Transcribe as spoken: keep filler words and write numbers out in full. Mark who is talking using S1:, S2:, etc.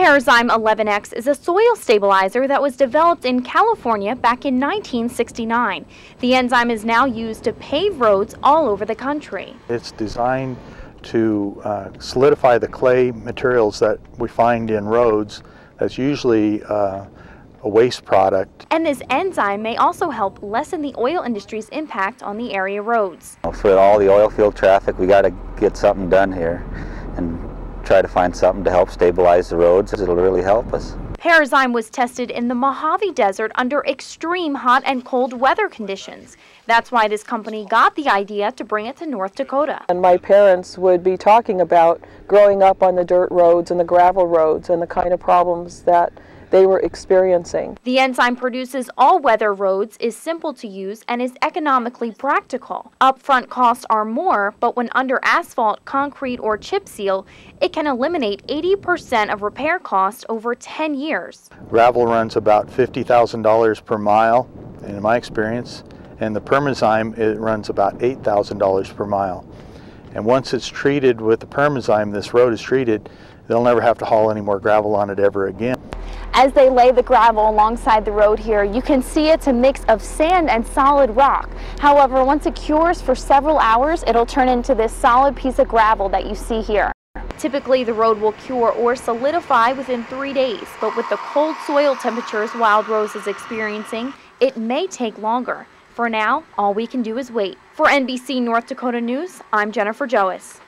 S1: Parazyme eleven X is a soil stabilizer that was developed in California back in nineteen sixty-nine. The enzyme is now used to pave roads all over the country.
S2: It's designed to uh, solidify the clay materials that we find in roads. That's usually uh, a waste product.
S1: And this enzyme may also help lessen the oil industry's impact on the area roads.
S3: So with all the oil field traffic, we got to get something done here and try to find something to help stabilize the roads. It'll really help us.
S1: Parazyme was tested in the Mojave Desert under extreme hot and cold weather conditions. That's why this company got the idea to bring it to North Dakota.
S4: And my parents would be talking about growing up on the dirt roads and the gravel roads and the kind of problems that they were experiencing.
S1: The enzyme produces all-weather roads, is simple to use, and is economically practical. Upfront costs are more, but when under asphalt, concrete, or chip seal, it can eliminate eighty percent of repair costs over ten years.
S2: Gravel runs about fifty thousand dollars per mile, in my experience, and the Permazyme, it runs about eight thousand dollars per mile. And once it's treated with the Permazyme, this road is treated, they'll never have to haul any more gravel on it ever again.
S1: As they lay the gravel alongside the road here, you can see it's a mix of sand and solid rock. However, once it cures for several hours, it'll turn into this solid piece of gravel that you see here. Typically, the road will cure or solidify within three days, but with the cold soil temperatures Wild Rose is experiencing, it may take longer. For now, all we can do is wait. For N B C North Dakota News, I'm Jennifer Joas.